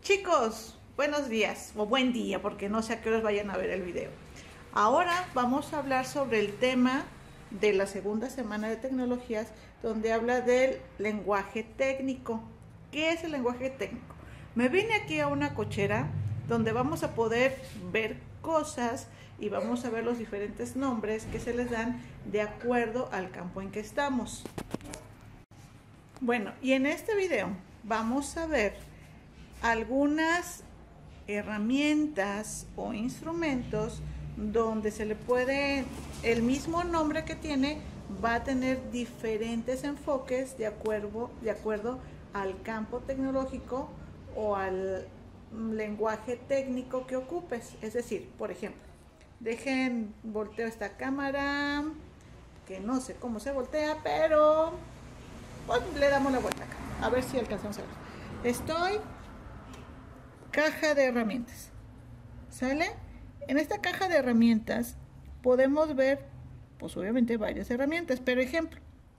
Chicos, buenos días o buen día, porque no sé a qué horas vayan a ver el video. Ahora vamos a hablar sobre el tema de la segunda semana de tecnologías, donde habla del lenguaje técnico. ¿Qué es el lenguaje técnico? Me vine aquí a una cochera donde vamos a poder ver cosas y vamos a ver los diferentes nombres que se les dan de acuerdo al campo en que estamos. Bueno, y en este video vamos a ver algunas herramientas o instrumentos donde se le puede, el mismo nombre que tiene va a tener diferentes enfoques de acuerdo al campo tecnológico o al lenguaje técnico que ocupes. Es decir, por ejemplo, dejen volteo esta cámara, que no sé cómo se voltea, pero pues, le damos la vuelta acá, a ver si alcanzamos a ver. Estoy caja de herramientas, ¿sale? En esta caja de herramientas podemos ver, pues obviamente varias herramientas, pero ejemplo,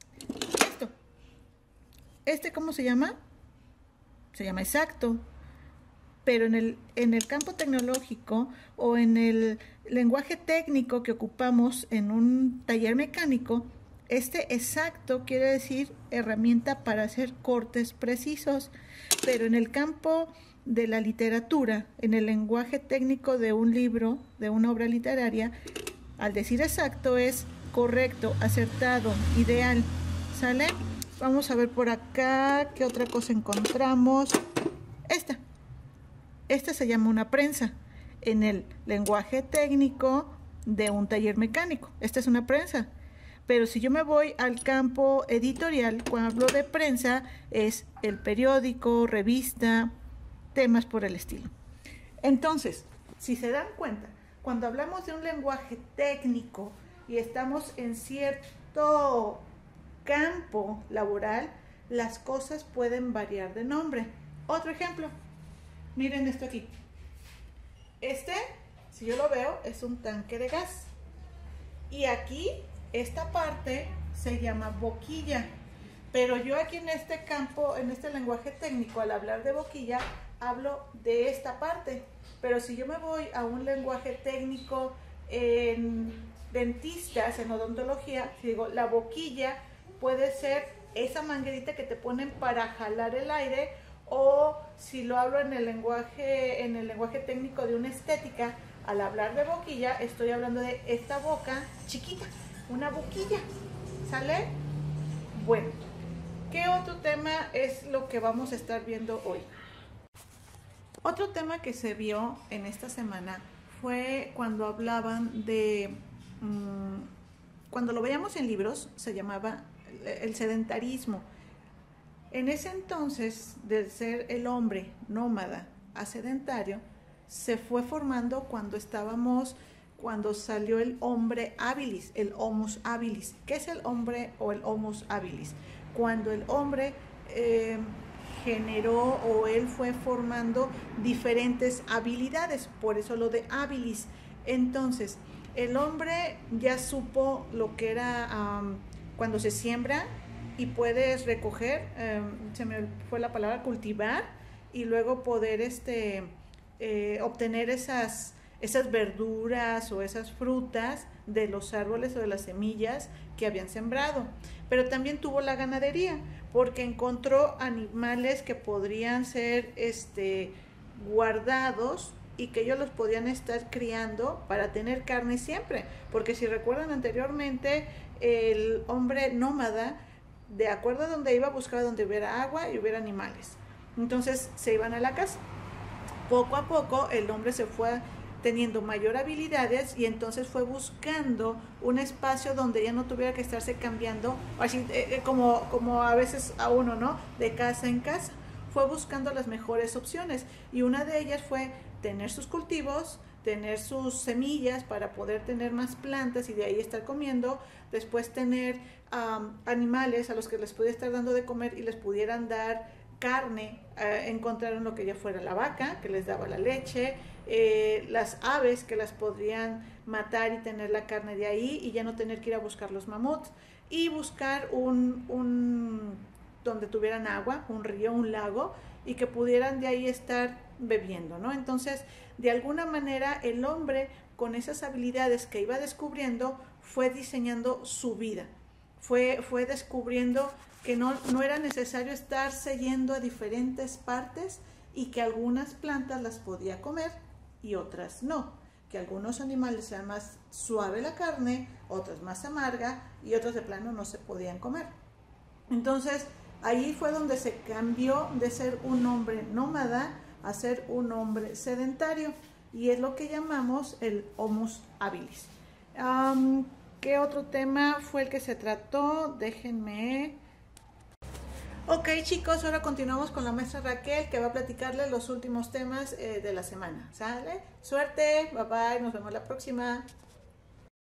¿cómo se llama? Se llama exacto, pero en el campo tecnológico o en el lenguaje técnico que ocupamos en un taller mecánico, exacto quiere decir herramienta para hacer cortes precisos, pero en el campo de la literatura, en el lenguaje técnico de un libro, de una obra literaria, al decir exacto es correcto, acertado, ideal, ¿sale? Vamos a ver por acá qué otra cosa encontramos. Esta se llama una prensa en el lenguaje técnico de un taller mecánico. Esta es una prensa. Pero si yo me voy al campo editorial, cuando hablo de prensa, es el periódico, revista, temas por el estilo. Entonces, si se dan cuenta, cuando hablamos de un lenguaje técnico y estamos en cierto campo laboral, las cosas pueden variar de nombre. Otro ejemplo, miren esto aquí. Si yo lo veo, es un tanque de gas. Y aquí, esta parte se llama boquilla. Pero yo aquí en este campo, en este lenguaje técnico, al hablar de boquilla, hablo de esta parte. Pero si yo me voy a un lenguaje técnico en dentistas, en odontología, digo, la boquilla puede ser esa manguerita que te ponen para jalar el aire, o si lo hablo en el lenguaje técnico de una estética, al hablar de boquilla, estoy hablando de esta boca chiquita, una boquilla, ¿sale? Bueno, ¿qué otro tema es lo que vamos a estar viendo hoy? Otro tema que se vio en esta semana fue cuando hablaban de, cuando lo veíamos en libros, se llamaba el sedentarismo. En ese entonces, de ser el hombre nómada a sedentario, se fue formando cuando salió el hombre habilis, el homus habilis. ¿Qué es el hombre o el homus habilis? Cuando el hombre generó o él fue formando diferentes habilidades, por eso lo de habilis. Entonces, el hombre ya supo lo que era cuando se siembra y puedes recoger, se me fue la palabra, cultivar, y luego poder obtener esas verduras o esas frutas de los árboles o de las semillas que habían sembrado. Pero también tuvo la ganadería, porque encontró animales que podrían ser guardados y que ellos los podían estar criando para tener carne siempre. Porque si recuerdan anteriormente, el hombre nómada, de acuerdo a donde iba, buscaba donde hubiera agua y hubiera animales. Entonces se iban a la casa. Poco a poco el hombre se fue teniendo mayor habilidades y entonces fue buscando un espacio donde ya no tuviera que estarse cambiando, así como a veces a uno, ¿no? De casa en casa. Fue buscando las mejores opciones y una de ellas fue tener sus cultivos, tener sus semillas para poder tener más plantas y de ahí estar comiendo, después tener animales a los que les pudiera estar dando de comer y les pudieran dar carne. Encontraron lo que ya fuera la vaca, que les daba la leche, las aves que las podrían matar y tener la carne de ahí y ya no tener que ir a buscar los mamuts, y buscar donde tuvieran agua, un río, un lago, y que pudieran de ahí estar bebiendo, ¿no? Entonces, de alguna manera, el hombre con esas habilidades que iba descubriendo fue diseñando su vida, fue descubriendo que no era necesario estarse yendo a diferentes partes y que algunas plantas las podía comer y otras no, que algunos animales eran más suave la carne, otras más amarga y otras de plano no se podían comer. Entonces ahí fue donde se cambió de ser un hombre nómada a ser un hombre sedentario y es lo que llamamos el Homo habilis. ¿Qué otro tema fue el que se trató? Déjenme... Ok, chicos, ahora continuamos con la maestra Raquel, que va a platicarles los últimos temas de la semana. ¿Sale? Suerte, bye bye, nos vemos la próxima.